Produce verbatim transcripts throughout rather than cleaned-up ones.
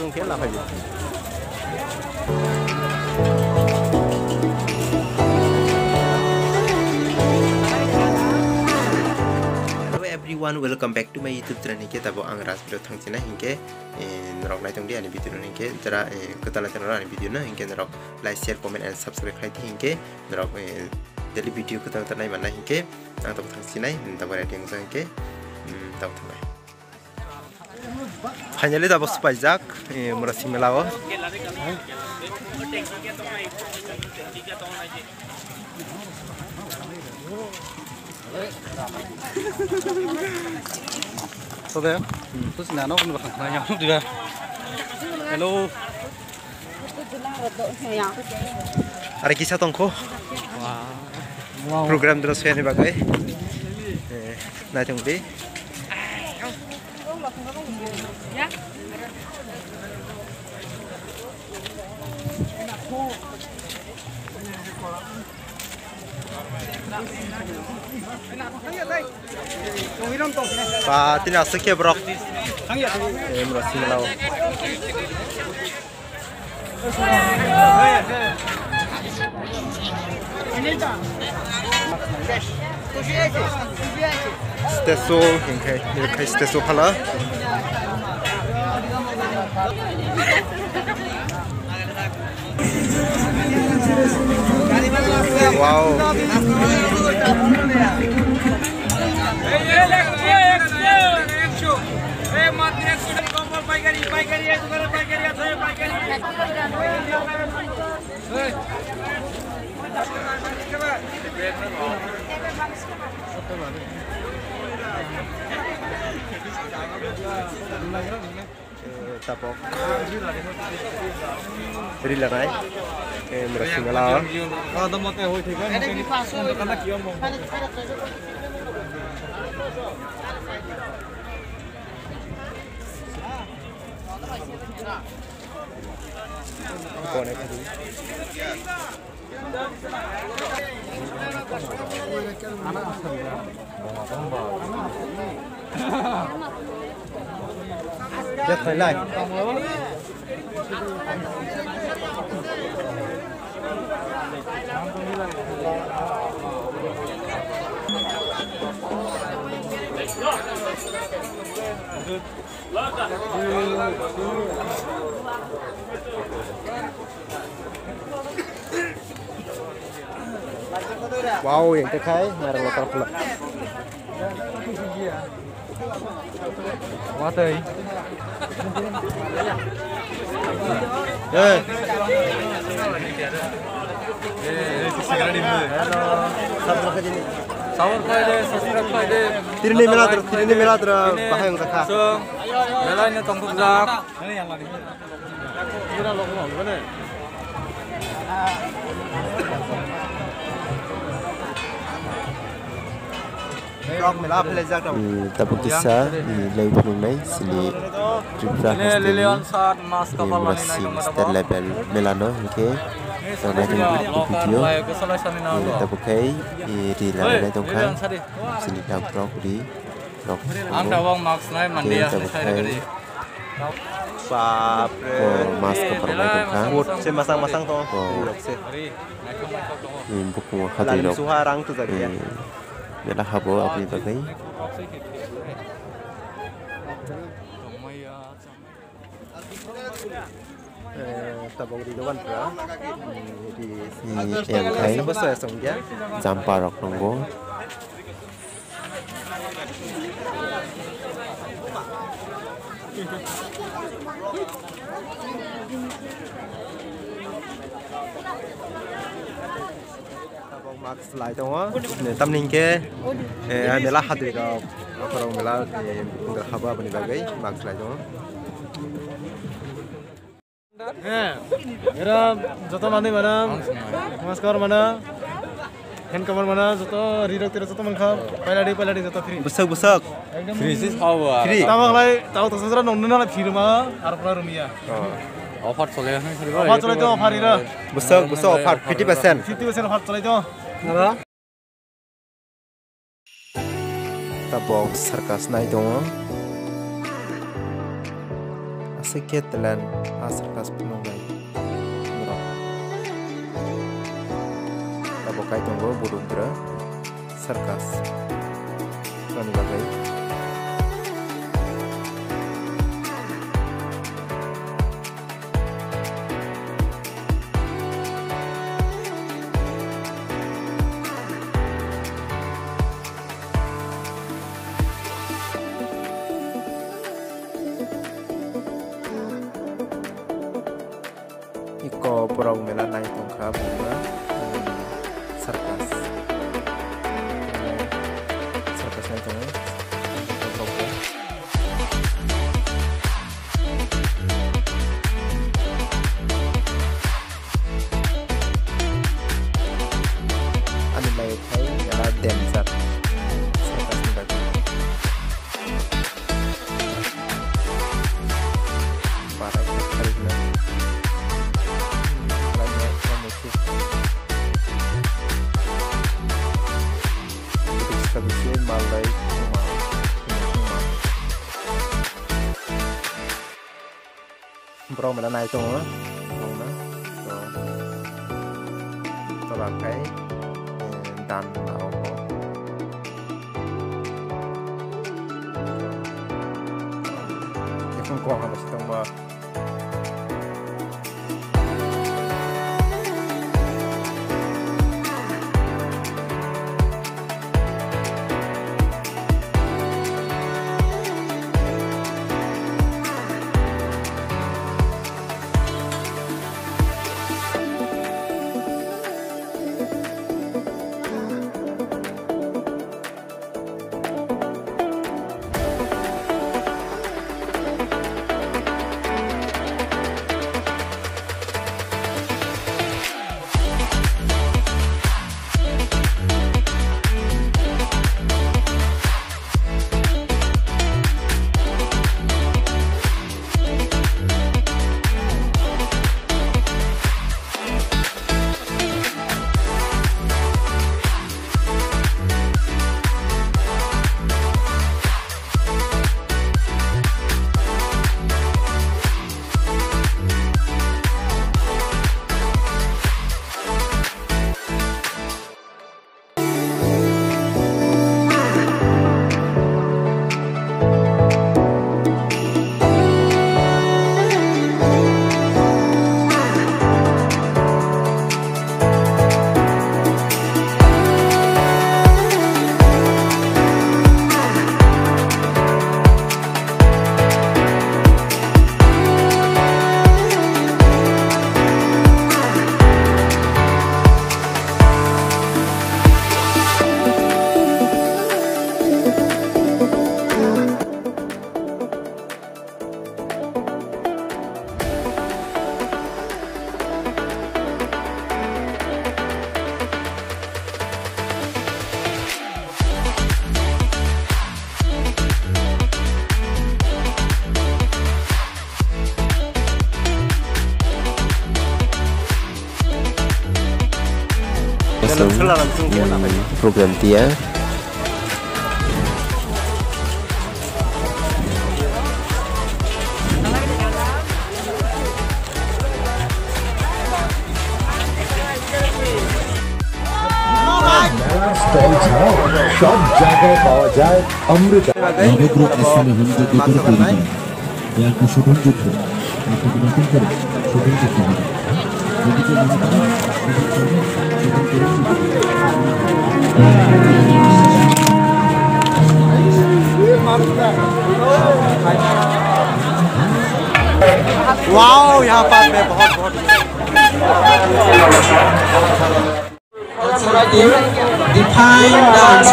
ke la phaji. Everyone, welcome back to my YouTube channel. Hingke tabo ang ras video thangchina hingke norok nai tongdi ani video hingke jara ketala channel ani video na hingke norok like, share, comment and subscribe khai hingke norok daily video ketala tanai mana hingke ang tabo thangchina tabo rating sa hingke tabo thanai. Finally tabo spajak mura simelawo. So there, terus nano pun bakal nanya juga. Hello. Ada kisah tongko. Wow. Program terus saya ni bagai. Nah tunggu. Pak, tina sekian brok. Eh, merasa melau. Steso, hingga ini kai steso pala. Wow. Tapok jadi lanai eh merasa ngalah Kalau tempat yang hobi kan, ini karena kiam mau. Konek tadi. Ya Thailand. Wow, yang terkai ngarang lokal pula. Watai. Eh. Eh, segera di mana? Halo, subscribe ke sini. Sahur kau deh, subscribe kau deh. Tirni mela terus, tirni mela terus, bahaya ngakak. So, mela ini tongkuk zak. Ini yang lagi. Kira lo mau gimana? Tapos kisah live nunai sini Tripura Lilian saat mas kapal masih star level melano hingke sampai video tapos kai di lalai tongkang sini dapur di dok Anda wong max naik mandi ya saya gede. Pap mas kapal tongkang saya masang-masang toh buku hati dok suharang tu tadi ya Bela habo apa itu kai? Tabung di dewan pra di yang kai besar songja jamparok nonggo. Max lại đó tâm linh ke eh mela hadu ka orang mela nggak haba bani bagai Max lại đó Eh, era joto mandi mana? Namaskar mana? Hand cover mana? Joto rirok tiro joto mangkap. Pala di pala di joto free. besar besar Free sih hawa. free Tamang lai tahu terserah nong nong lai free mah. Arpla rumia. Offer চলে আছে offer চলে তো offer ira besar besar offer fifty percent fifty percent offer চলে তো nara tabok sarkas nai dong sakit dan asarkas penungai murah. Tapi kai tunggu burundra sarkas kami bagai. Iko purau mela naik tongka bunga sarkas sarkas naik tongka tongka ada lain hai adalah dancer sarkas ni bagi para karisma Kabisnya malai cuma cuma bro mình đã này chung á chung đó rồi tôi làm cái đàn nào cái không còn là một trong mà program dia stall ছাড়াও সব জায়গায় পাওয়া যায় অমৃত নবগ্রহ আশ্রমে হোমযজ্ঞ করে তৈরি করা এ এক শোভন যুদ্ধ আপনাকে নতুন করে শোভন যুদ্ধ হবে এদিকে মনে করেন শোভন করে वाओ यहाँ पर मैं बहुत बहुत Define dance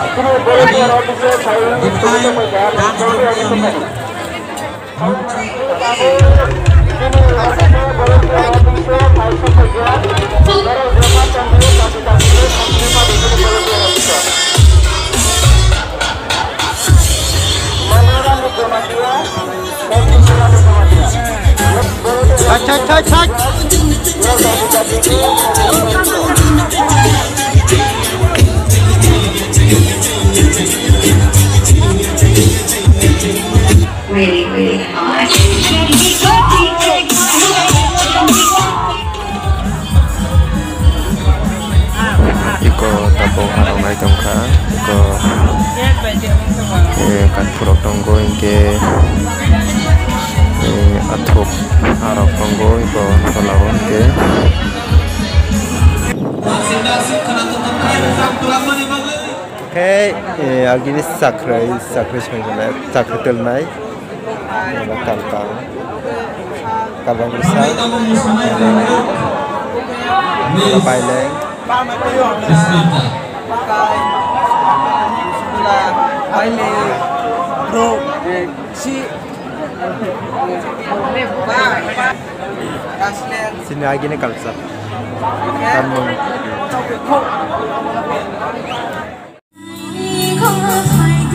Define dance Touch, touch, touch, touch. Really, really hard. hingke athuk arok tongo iko tolao hingke Oke, agini sakrai sakrai sebenarnya sakrai telmai, kalbang, kalbang besar, paileng, paileng, bro, si, sini agini kalsa, kamu. Không phải